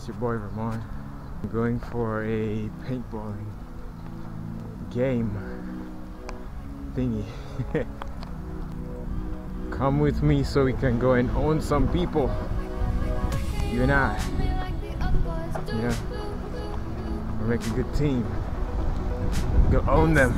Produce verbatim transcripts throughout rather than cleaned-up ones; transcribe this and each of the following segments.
It's your boy Ramon. I'm going for a paintballing game thingy. Come with me so we can go and own some people. You and I. Yeah. We'll make a good team. Go own them.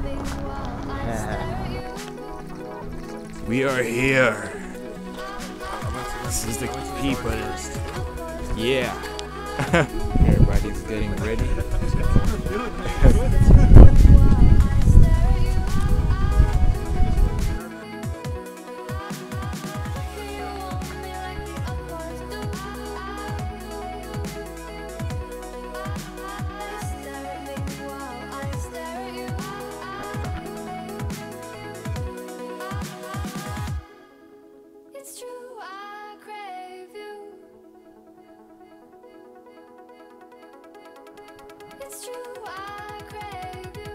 Yeah. We are here. This is the people list. Yeah. Everybody's getting ready. It's true, I crave you.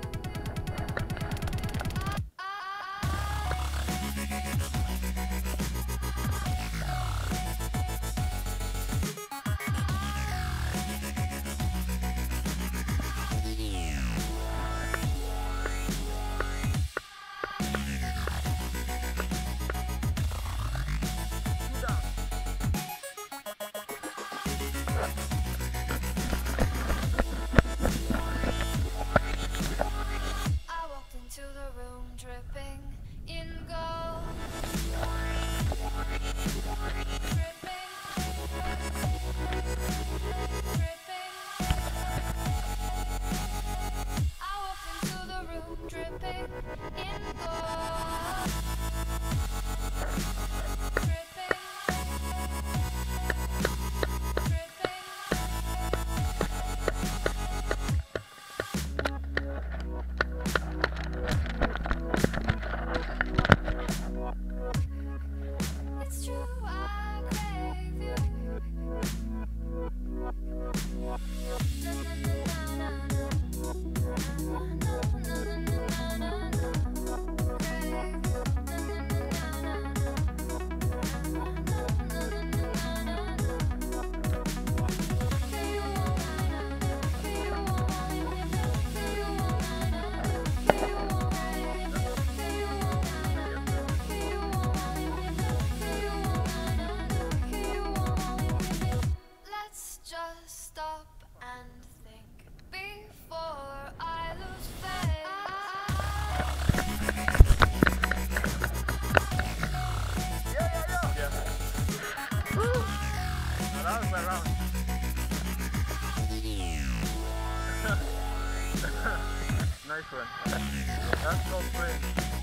To the room dripping in gold, dripping, dripping. I walked into the room dripping in gold, dripping, dripping. It's true, I crave you. Stop and think before I lose faith. Yeah, yeah, yeah. Woo! No, that was my round. Nice one. That's called playing.